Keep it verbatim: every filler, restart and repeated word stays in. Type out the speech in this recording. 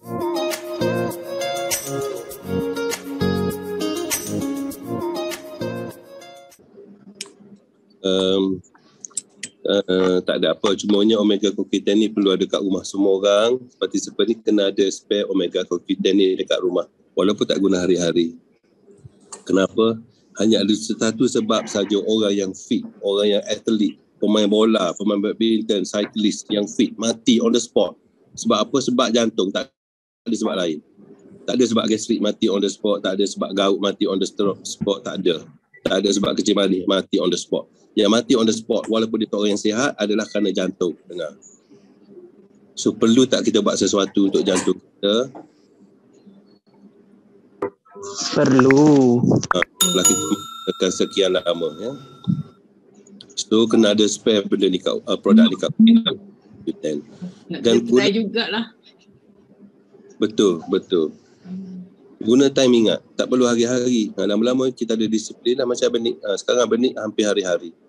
Um, uh, tak ada apa, cumanya Omega Co Q ten ni perlu ada kat rumah semua orang. Participant ni kena ada spare Omega Co Q ten ni dekat rumah walaupun tak guna hari-hari. Kenapa? Hanya ada satu sebab saja orang yang fit, orang yang atlet, pemain bola, pemain badminton, cyclist yang fit mati on the spot. Sebab apa? Sebab jantung, tak ada sebab lain. Tak ada sebab gastrik mati on the spot, tak ada sebab gout mati on the spot, tak ada. Tak ada sebab kecil manis mati on the spot. Yang mati on the spot walaupun dia orang yang sihat adalah kerana jantung. Dengar. So perlu tak kita buat sesuatu untuk jantung kita? Perlu. Ha, setelah kita tekan sekian lama ya. So kena ada spare benda ni kat uh, produk ni kat Q ten. Nak dan try jugalah. Betul, betul. Guna time ingat, tak perlu hari-hari. Ha, lama-lama kita ada disiplin lah macam Benik. Ha, sekarang Benik hampir hari-hari.